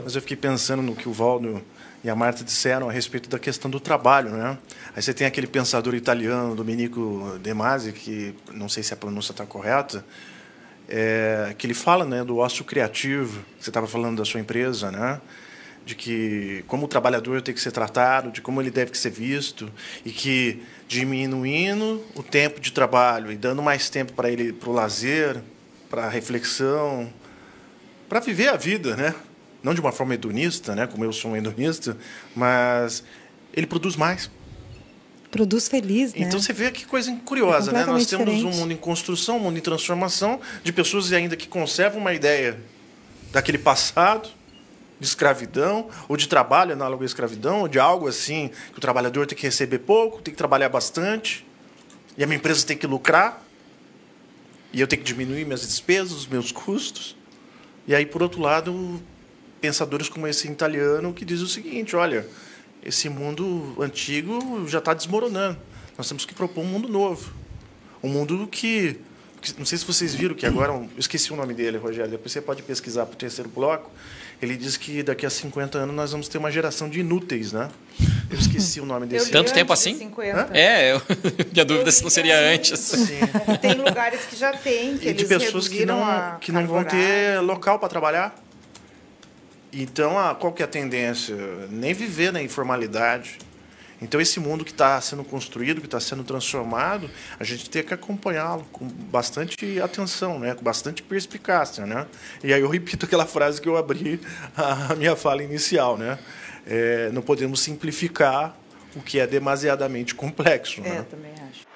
Mas eu fiquei pensando no que o Valdo e a Marta disseram a respeito da questão do trabalho, né? Aí você tem aquele pensador italiano, Domenico De Masi, que não sei se a pronúncia está correta, que ele fala, né, do ócio criativo. Você estava falando da sua empresa, né? De que como o trabalhador tem que ser tratado, de como ele deve ser visto, e que diminuindo o tempo de trabalho e dando mais tempo para ele, para o lazer, para a reflexão, para viver a vida, né? Não de uma forma hedonista, né? Como eu sou um hedonista, mas ele produz mais. Produz feliz, né? Então você vê que coisa curiosa, né? Nós temos diferente. um mundo em construção, um mundo em transformação, de pessoas ainda que conservam uma ideia daquele passado, de escravidão, ou de trabalho análogo à escravidão, ou de algo assim, que o trabalhador tem que receber pouco, tem que trabalhar bastante, e a minha empresa tem que lucrar, e eu tenho que diminuir minhas despesas, os meus custos. E aí, por outro lado, pensadores como esse italiano que diz o seguinte: olha, esse mundo antigo já está desmoronando. Nós temos que propor um mundo novo. Um mundo que... Não sei se vocês viram que agora... Eu esqueci o nome dele, Rogério. Depois você pode pesquisar para o terceiro bloco. Ele diz que daqui a 50 anos nós vamos ter uma geração de inúteis, né? Eu esqueci o nome desse. Tanto tempo assim? 50. Minha dúvida se não seria antes. Sim. Tem lugares que já tem, que E de eles pessoas que reduziram não vão ter local para trabalhar. Então, qual que é a tendência? Nem viver na informalidade. Então, esse mundo que está sendo construído, que está sendo transformado, a gente tem que acompanhá-lo com bastante atenção, né? Com bastante perspicácia, né? E aí eu repito aquela frase que eu abri a minha fala inicial, né? Não podemos simplificar o que é demasiadamente complexo. Né? Também acho.